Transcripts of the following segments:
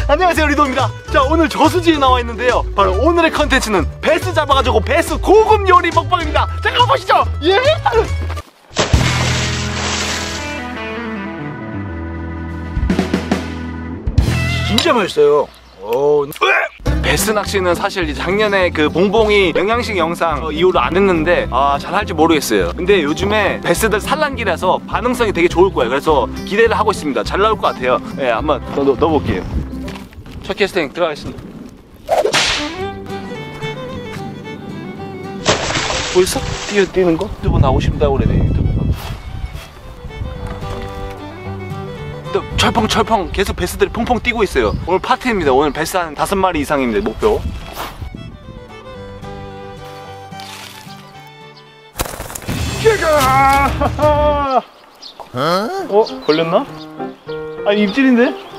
안녕하세요, 리도입니다. 자, 오늘 저수지에 나와 있는데요. 바로 오늘의 컨텐츠는 베스 잡아가지고 베스 고급 요리 먹방입니다. 자, 가보시죠. 예! 진짜 맛있어요. 베스 낚시는 사실 작년에 그 봉봉이 영양식 영상 이후로 안 했는데 잘할지 모르겠어요. 근데 요즘에 베스들 산란기라서 반응성이 되게 좋을 거예요. 그래서 기대를 하고 있습니다. 잘 나올 것 같아요. 예, 한번 넣어볼게요. 첫 캐스팅 들어가겠습니다. 벌써? 뛰는 거? 유튜브 나오고 싶다고 그러네. 유튜브. 철펑 계속 베스들이 퐁퐁 뛰고 있어요. 오늘 파티입니다. 오늘 베스 한 5마리 이상입니다. 목표. 걸렸나? 아니, 입질인데?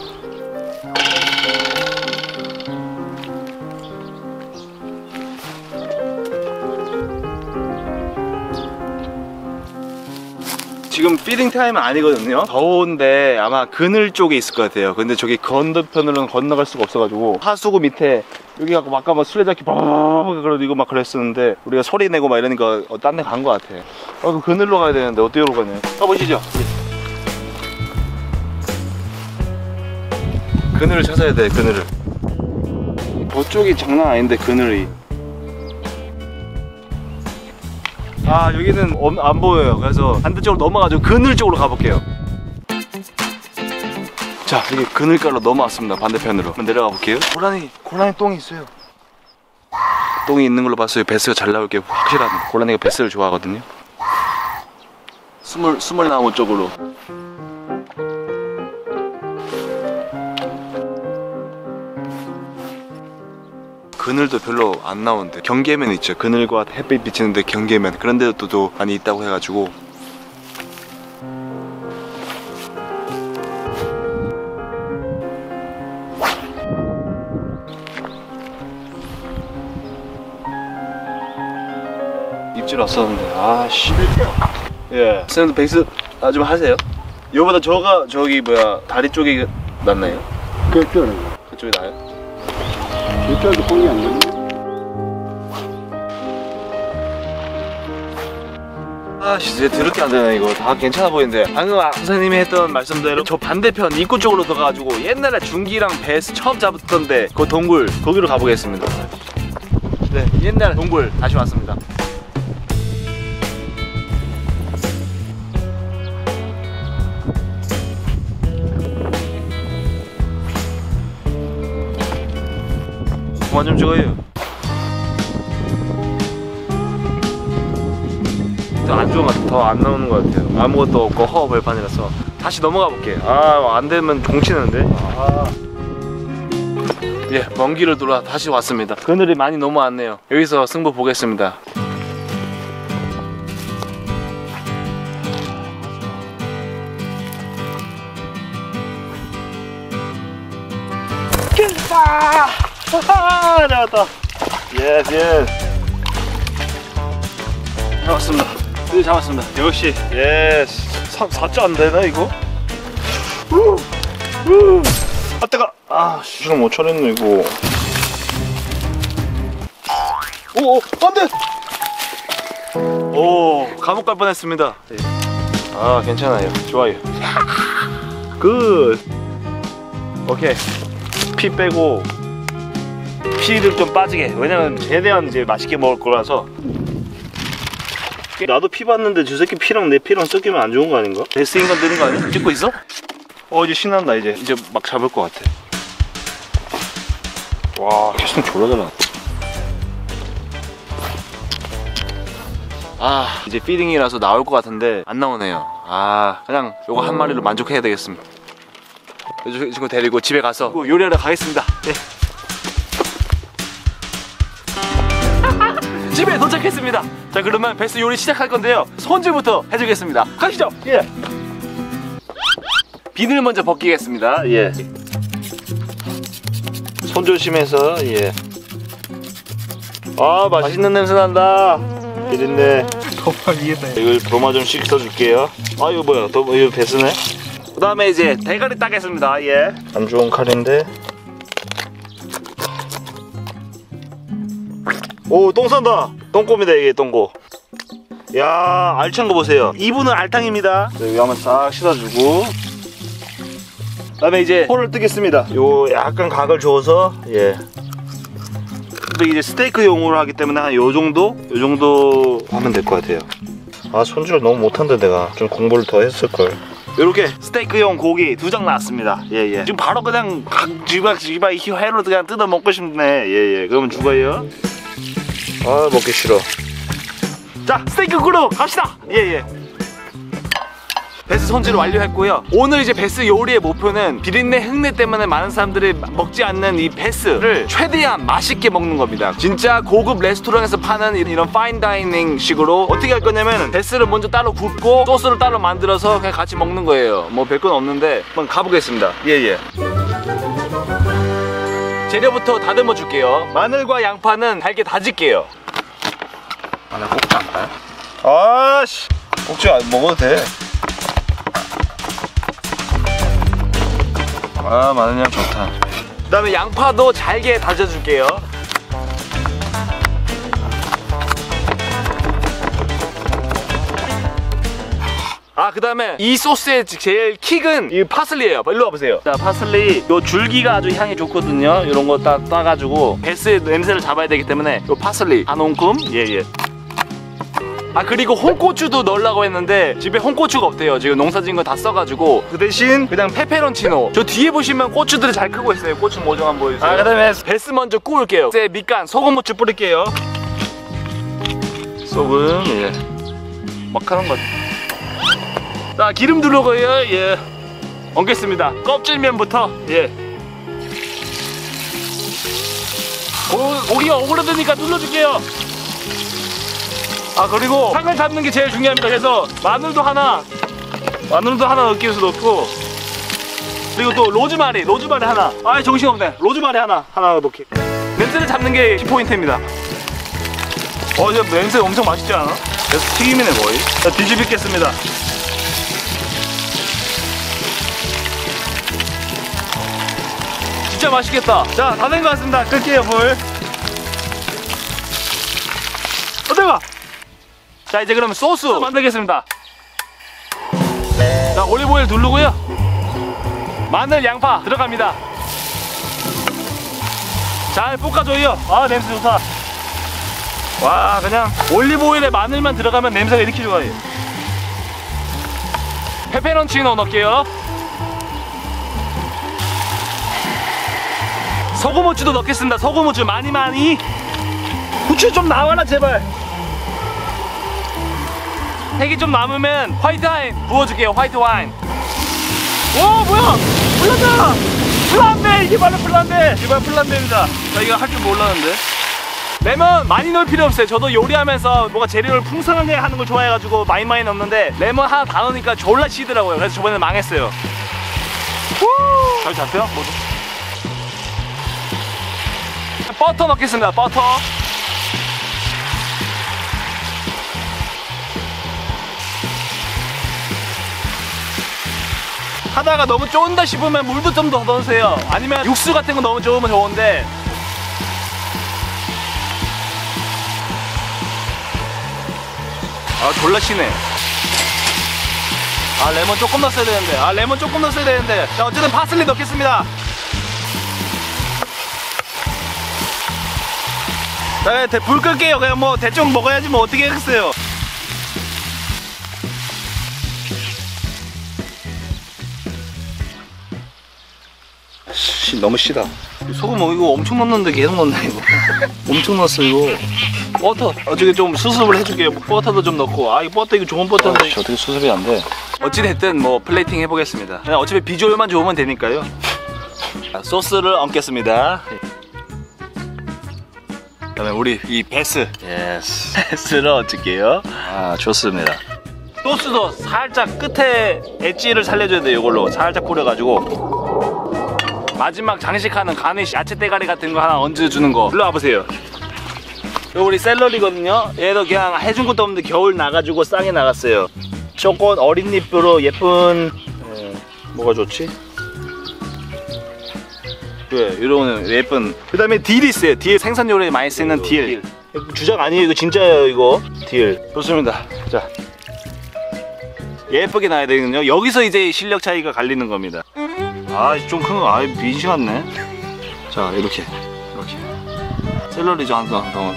지금 피딩 타임은 아니거든요. 더운데 아마 그늘 쪽에 있을 것 같아요. 근데 저기 건너편으로는 건너갈 수가 없어가지고 하수구 밑에 여기 갖고 아까 막 술래잡기 그래도 이거 막 그랬었는데 우리가 소리 내고 막 이러니까 딴 데 간 것 같아. 그 그늘로 가야 되는데 어디로 가냐. 가보시죠. 그늘을 찾아야 돼. 그늘을. 저쪽이 장난 아닌데 그늘이. 여기는 안 보여요. 그래서 반대쪽으로 넘어가지고 그늘 쪽으로 가볼게요. 자, 여기 그늘가로 넘어왔습니다. 반대편으로 한번 내려가 볼게요. 고라니 똥이 있어요. 똥이 있는 걸로 봤어요. 베스가 잘 나올 게 확실합니다. 고라니가 베스를 좋아하거든요. 스물나무 쪽으로. 그늘도 별로 안 나오는데 경계면 있죠. 그늘과 햇빛 비치는데 경계면 그런 데도 또 많이 있다고 해가지고. 입질 왔었는데 아씨. 예. 쌤도 백스 좀 하세요. 이거보다 저기 다리 쪽이 낫나요? 그쪽이 나아요? 이쪽도 뽕이 안 되네. 진짜 더럽게 안 되네. 이거 다 괜찮아 보이는데 방금 선생님이 했던 말씀대로 저 반대편 입구 쪽으로 들어가가지고 옛날에 중기랑 베스 처음 잡았던데 그 동굴 거기로 가보겠습니다. 네, 옛날 동굴 다시 왔습니다. 그만 좀 찍어요. 안 좋은 것 같아요. 더 안 나오는 것 같아요. 아무것도 없고 허허벌판이라서 다시 넘어가 볼게요. 안 되면 종치는데. 예, 먼 길을 돌아 다시 왔습니다. 그늘이 많이 넘어왔네요. 여기서 승부 보겠습니다. 잡았다. 예스. 잡았습니다. 드디어 잡았습니다. 역시 예스. 4자 안 되나 이거? 뜨거. 시간 못 차렸네 이거. 안돼. 감옥 갈 뻔했습니다. 괜찮아요. 좋아요. 굿. 오케이. 피 빼고 피를 좀 빠지게. 왜냐면 최대한 이제 맛있게 먹을 거라서. 나도 피 봤는데 저 새끼 피랑 내 피랑 섞이면 안 좋은 거 아닌가? 베스인 건 되는 거 아니야? 찍고 있어? 이제 신난다. 이제 막 잡을 것 같아. 와, 캐스팅 졸라 잘 나왔다. 이제 피딩이라서 나올 것 같은데 안 나오네요. 그냥 요거 한 마리로 만족해야 되겠습니다. 이 친구 데리고 집에 가서 요리하러 가겠습니다. 네. 집에 도착했습니다. 자, 그러면 베스 요리 시작할 건데요. 손질부터 해주겠습니다. 가시죠. 예. 비늘 먼저 벗기겠습니다. 예. 손 조심해서. 예. 맛있는 냄새 난다. 비린내. 도마 위에다. 이걸 도마 좀 씻어줄게요. 이거 뭐야? 이거 베스네. 그 다음에 이제 대가리 따겠습니다. 예. 안 좋은 칼인데 오, 똥 싼다. 똥꼬입니다, 이게 똥꼬. 야, 알찬 거 보세요. 이분은 알탕입니다. 여기 한번 싹 씻어주고. 그다음에 이제 포를 뜨겠습니다. 요 약간 각을 줘서 예. 근데 이제 스테이크용으로 하기 때문에 한 요 정도 하면 될 것 같아요. 아, 손질을 너무 못한다. 내가 좀 공부를 더 했을 걸. 이렇게 스테이크용 고기 2장 나왔습니다. 예예. 지금 바로 그냥 지박 이 회로 그냥 뜯어 먹고 싶네. 예예. 그러면 죽어요. 아, 먹기 싫어. 자, 스테이크 구로 갑시다. 예예. 베스 손질 완료했고요. 오늘 이제 베스 요리의 목표는 비린내 흙내 때문에 많은 사람들이 먹지 않는 이 베스를 최대한 맛있게 먹는 겁니다. 진짜 고급 레스토랑에서 파는 이런 파인 다이닝 식으로 어떻게 할 거냐면 베스를 먼저 따로 굽고 소스를 따로 만들어서 그냥 같이 먹는 거예요. 뭐 별건 없는데 한번 가보겠습니다. 예예. 재료부터 다듬어 줄게요. 마늘과 양파는 잘게 다질게요. 나 꼭지 안 가요? 아씨, 꼭지 안 먹어도 돼. 아, 마늘향 좋다. 그 다음에 양파도 잘게 다져줄게요. 아, 그 다음에 이 소스의 제일 킥은 이 파슬리예요. 일로 와보세요. 자, 파슬리 요 줄기가 아주 향이 좋거든요. 이런 거 따가지고 베스의 냄새를 잡아야 되기 때문에 요 파슬리 한 움큼. 예예. 아, 그리고 홍고추도 넣으려고 했는데 집에 홍고추가 없대요. 지금 농사진 거 다 써가지고. 그 대신 그냥 페페론치노. 저 뒤에 보시면 고추들이 잘 크고 있어요. 고추 모종 한번 보여주세요. 아, 그다음에 베스 먼저 구울게요. 이제 밑간 소금 후추 뿌릴게요. 소금. 예. 막 하는 거. 자, 기름 들어가요. 예. 얹겠습니다. 껍질면부터. 예. 고기가 오그라드니까 눌러줄게요. 아, 그리고 향을 잡는 게 제일 중요합니다. 그래서 마늘도 하나 넣기 위해서 넣고, 그리고 또 로즈마리 하나. 아, 정신없네. 로즈마리 하나 넣기. 냄새를 잡는 게 키포인트입니다. 이제 냄새 엄청 맛있지 않아? 그래서 튀김이네 거의. 자, 뒤집겠습니다. 진짜 맛있겠다. 자, 다 된 것 같습니다. 끌게요, 불. 어때가? 자, 이제 그러면 소스 만들겠습니다. 자, 올리브오일 두르고요. 마늘, 양파 들어갑니다. 잘 볶아줘요. 아, 냄새 좋다. 와, 그냥 올리브오일에 마늘만 들어가면 냄새가 이렇게 좋아요. 페페론치노 넣을게요. 소금 후추도 넣겠습니다. 소금 후추 많이. 후추 좀 나와라 제발. 색이 좀 남으면 화이트 와인 부어줄게요. 화이트 와인. 오, 뭐야? 플란다. 플란베. 이게 바로 플란베. 이게 바로 플란베입니다. 나 이거 할 줄 몰랐는데. 레몬 많이 넣을 필요 없어요. 저도 요리하면서 뭔가 재료를 풍성하게 하는 걸 좋아해가지고 많이 넣었는데 레몬 하나 다 넣으니까 졸라 시더라고요. 그래서 저번에 망했어요. 잘 잡혀? 버터 넣겠습니다. 버터. 하다가 너무 쫀다 싶으면 물도 좀 더 넣으세요. 아니면 육수 같은 거 너무 좋으면 좋은데. 아, 졸라 시네. 아, 레몬 조금 넣었어야 되는데. 자, 어쨌든 파슬리 넣겠습니다. 자, 불 끌게요. 그냥 뭐 대충 먹어야지 뭐 어떻게 하겠어요. 너무 시다. 소금 이거 엄청 넣는데 계속 넣네 이거. 엄청 넣었어 이거. 버터 어떻게 좀 수습을 해줄게요. 버터도 좀 넣고. 아, 이 버터 이거 좋은 버터인데. 어떻게 수습이 안 돼? 어찌됐든 뭐 플레이팅 해보겠습니다. 그냥 어차피 비주얼만 좋으면 되니까요. 자, 소스를 얹겠습니다. 그다음에 우리 이 베스. 예스. 베스를 얹을게요. 아, 좋습니다. 소스도 살짝 끝에 엣지를 살려줘야 돼요. 이걸로 살짝 뿌려가지고 마지막 장식하는 가니쉬 야채 대가리 같은 거 하나 얹어주는 거. 일로 와보세요. 이거 우리 샐러리거든요. 얘도 그냥 해준 것도 없는데 겨울 나가지고 쌍이 나갔어요. 조금 어린 잎으로 예쁜 뭐가 좋지? 이런 예쁜. 그 다음에 딜이 있어요. 딜 생선 요리에 많이 쓰는 딜. 주작 아니에요. 이거 진짜예요. 이거 딜. 좋습니다. 자, 예쁘게 나야 되거든요. 여기서 이제 실력 차이가 갈리는 겁니다. 아, 좀 큰 거. 아, 빈시 같네. 자, 이렇게 샐러리 좀 한 덩.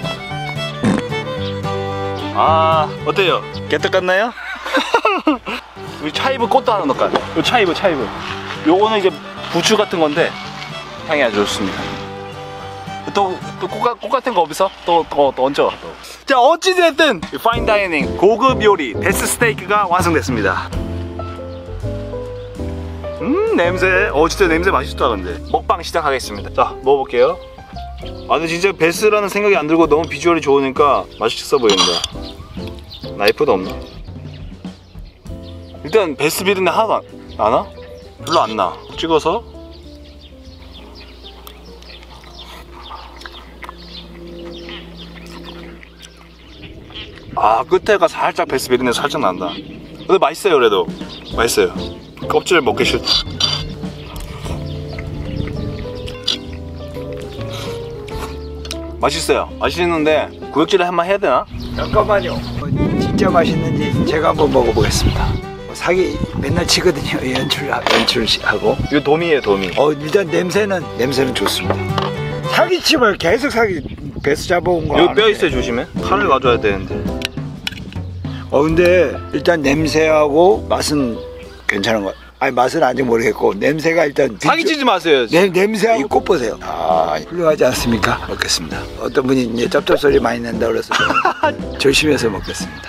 아, 어때요? 개떡 같나요? 우리 차이브 꽃도 하나 넣을까요? 요 차이브. 요거는 이제 부추 같은 건데 향이 아주 좋습니다. 또 꽃 같은 거 없어? 또 얹어. 자, 어찌됐든 파인 다이닝 고급 요리 베스 스테이크가 완성됐습니다. 냄새. 진짜 냄새 맛있다. 근데 먹방 시작하겠습니다. 자, 먹어볼게요. 아, 근데 진짜 베스라는 생각이 안 들고 너무 비주얼이 좋으니까 맛있어 보인다. 나이프도 없나? 일단 베스 비린내 하나도 안 나? 별로 안 나. 찍어서 끝에가 살짝 베스 비린내 살짝 난다. 근데 맛있어요. 그래도 맛있어요. 껍질 먹기 싫다. 맛있어요. 맛있는데 구역질을 한번 해야 되나? 잠깐만요. 진짜 맛있는지 제가 한번 먹어보겠습니다. 사기 맨날 치거든요. 연출하고. 이거 도미예요, 도미. 일단 냄새는 좋습니다. 사기칩을 계속 배스 잡아온 거. 여기 뼈 있어요. 조심해. 칼을 가져야 되는데. 근데 일단 냄새하고 맛은 괜찮은 것. 아니, 맛은 아직 모르겠고 냄새가 일단 사기치지 마세요. 냄새하고 꽃 보세요. 훌륭하지 않습니까? 먹겠습니다. 어떤 분이 이제 쩝쩝소리 많이 낸다 그래서 조심해서 먹겠습니다.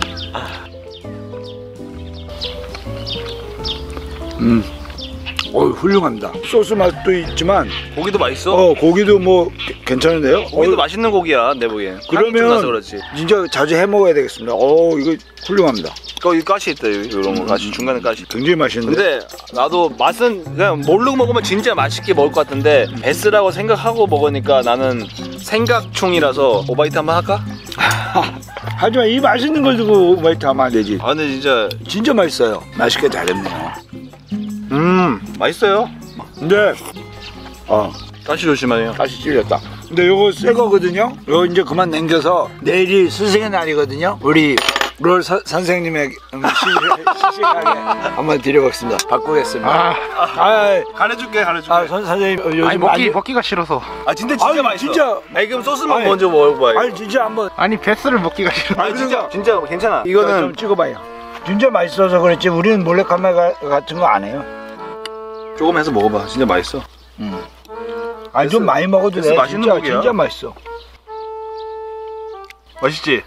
훌륭합니다. 소스 맛도 있지만 고기도 맛있어. 고기도 뭐 괜찮은데요? 고기도 맛있는 고기야, 내 보기엔. 그러면 그렇지. 진짜 자주 해 먹어야 되겠습니다. 이거 훌륭합니다. 여기 가시 있다. 이런 거 가시. 중간에 가시. 굉장히 맛있는데. 근데 나도 맛은 그냥 모르고 먹으면 진짜 맛있게 먹을 것 같은데 베스라고 생각하고 먹으니까 나는 생각충이라서 오바이트 한번 할까? 하지만 이 맛있는 걸 두고 오바이트 하면 안 되지. 근데 진짜 맛있어요. 맛있게 잘했네요. 맛있어요. 근데 가시 조심하세요. 다시 찔렸다. 근데 요거 새 거거든요. 요거 이제 그만 남겨서 내일이 스승의 날이거든요. 우리 롤 선생님의 시식하게 한번 드려보겠습니다. 바꾸겠습니다. 가려줄게. 선생님 요즘 아니 먹기가 싫어서. 진짜 맛있어. 진짜. 그럼 소스만 먼저 먹어봐요. 진짜 한번. 아니 베스를 먹기가 싫어. 진짜 괜찮아. 좀 이거는 찍어봐요. 진짜 맛있어서 그렇지 우리는 몰래카메라 같은 거 안 해요. 조금 해서 먹어봐. 진짜 맛있어. 좀 많이 먹어도 돼. 맛있는 진짜, 고기야. 진짜 맛있어. 맛있지?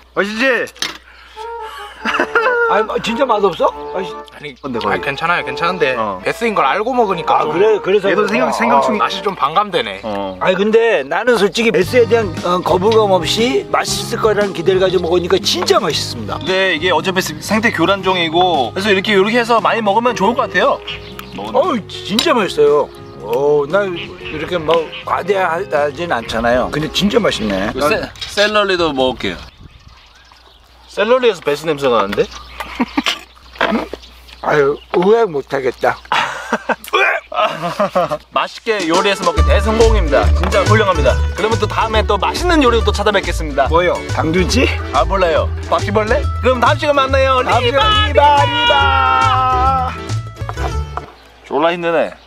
진짜 맛없어? 아니 괜찮아요. 괜찮은데 베스인 걸 알고 먹으니까 좀 그래서 얘도 생각충이. 맛이 좀 반감되네. 근데 나는 솔직히 베스에 대한 거부감 없이 맛있을 거라는 기대를 가지고 먹으니까 진짜 맛있습니다. 근데 이게 어차피 생태 교란종이고 그래서 이렇게 해서 많이 먹으면 좋을 것 같아요. 진짜 맛있어요. 난 이렇게 뭐 과대하진 않잖아요. 근데 진짜 맛있네. 샐러리도 먹을게요. 샐러리에서 베스 냄새가 나는데? 의외 못하겠다. 맛있게 요리해서 먹기 대성공입니다. 진짜 훌륭합니다. 그러면 또 다음에 또 맛있는 요리로 또 찾아뵙겠습니다. 뭐요? 당근치? 몰라요. 바퀴벌레? 그럼 다음 시간에 만나요. 리바! 리바! 졸라 힘드네.